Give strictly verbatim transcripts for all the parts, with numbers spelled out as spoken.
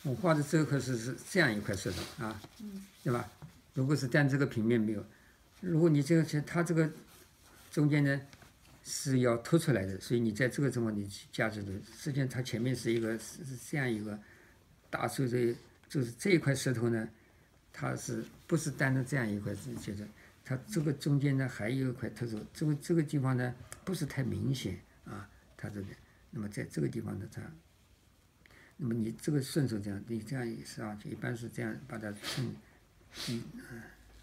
我画的这块是是这样一块石头啊，对吧？如果是但这个平面没有，如果你这个它这个中间呢是要凸出来的，所以你在这个地方你加石头，实际上它前面是一个是是这样一个大树这就是这一块石头呢，它是不是单的这样一块是觉得它这个中间呢还有一块特殊，这个这个地方呢不是太明显啊，它这边，那么在这个地方呢它。那么你这个顺手这样，你这样一上去，一般是这样把它衬低，嗯。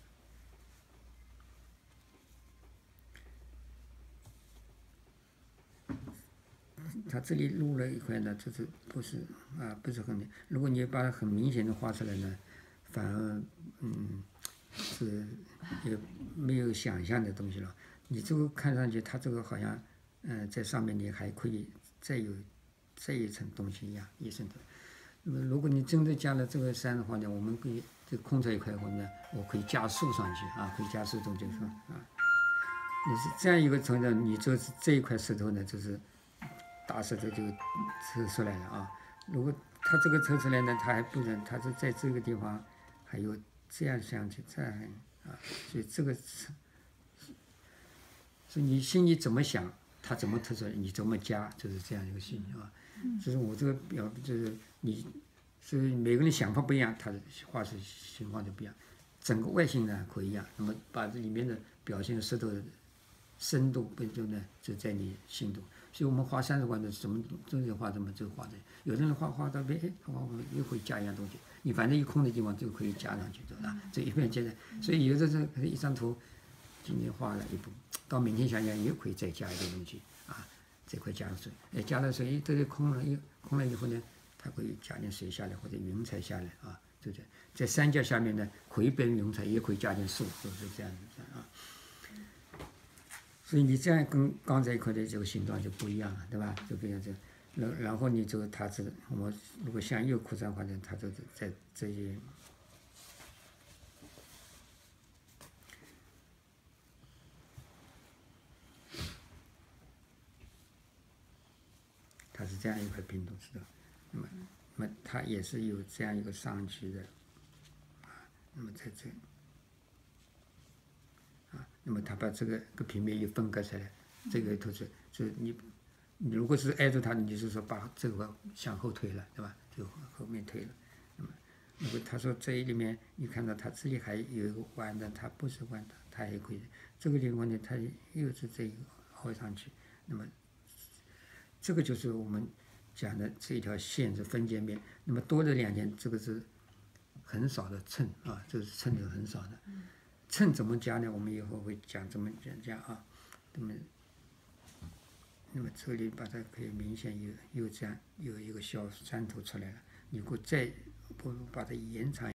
它这里露了一块呢，就是不是啊，不是很明。如果你把它很明显的画出来呢，反而嗯是也没有想象的东西了。你这个看上去，它这个好像嗯、呃、在上面你还可以再有再一层东西一样，一层的。那么如果你真的加了这个山的话呢，我们可以这空出一块后呢，我可以加树上去啊，可以加树中间说啊。你是这样一个成长，你就是这一块石头呢，就是大石头就抽出来了啊。如果它这个抽出来呢，它还不能，它是在这个地方还有这样上去，这样啊，所以这个，所以你心里怎么想，它怎么抽出来，你怎么加，就是这样一个心啊。就是我这个表，就是你，所以每个人想法不一样，他的画出情况就不一样。整个外形呢可以一样，那么把这里面的表现的石头的深度不就呢，就在你心度。所以我们画山水画的什么东西画什么就画的，有的人画画到边，哎，画画又会加一样东西，你反正一空的地方就可以加上去，对吧？这一片接着，所以有的是一张图，今天画了一步，到明天想想也可以再加一点东西啊。这块加了水，哎，加了水，这里空了，一空了以后呢，它可以加点水下来或者云彩下来啊，对不对？在山脚下面呢，可以变云彩，也可以加点树，都是这样子啊。所以你这样跟刚才一块的这个形状就不一样了，对吧？就不一样这，然然后你这个它这我们如果向右扩张，或者它这在这些。它是这样一块平头石头，那么，那么它也是有这样一个上去的，啊，那么在这，啊，那么它把这个个平面又分割出来，这个头是，就是你，你如果是挨着它，你就是说把这个向后推了，对吧？就后面推了，那么，如果他说这里面你看到它这里还有一个弯的，它不是弯的，它也可以，这个地方呢，它又是这个凹上去，那么。这个就是我们讲的这一条线是分界面，那么多的两点，这个是很少的衬啊，这是衬的很少的。衬怎么加呢？我们以后会讲怎么讲讲啊。那么，那么这里把它可以明显有有这样有一个小山头出来了。如果再不把它延长。